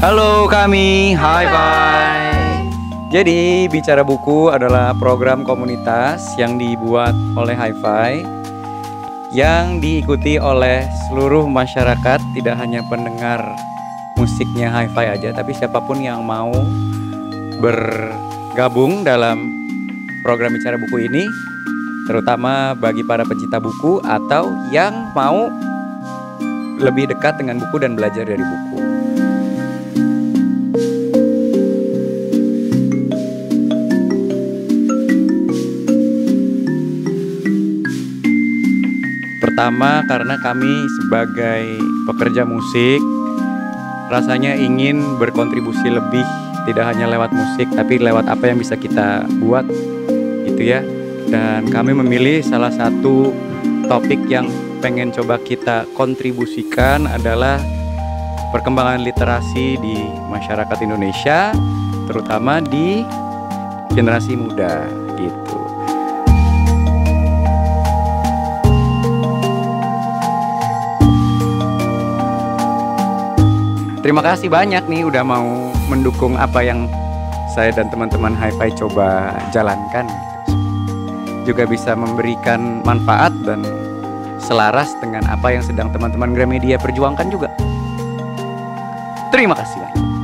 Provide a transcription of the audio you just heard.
Halo kami, Hi-Fi. Jadi Bicara Buku adalah program komunitas yang dibuat oleh Hi-Fi, yang diikuti oleh seluruh masyarakat, tidak hanya pendengar musiknya Hi-Fi aja, tapi siapapun yang mau bergabung dalam program Bicara Buku ini, terutama bagi para pecinta buku atau yang mau lebih dekat dengan buku dan belajar dari buku. Pertama, karena kami sebagai pekerja musik rasanya ingin berkontribusi lebih, tidak hanya lewat musik tapi lewat apa yang bisa kita buat gitu ya. Dan kami memilih salah satu topik yang pengen coba kita kontribusikan adalah perkembangan literasi di masyarakat Indonesia, terutama di generasi muda gitu. Terima kasih banyak nih udah mau mendukung apa yang saya dan teman-teman Hi-Fi coba jalankan. Juga bisa memberikan manfaat dan selaras dengan apa yang sedang teman-teman Gramedia perjuangkan juga. Terima kasih banyak.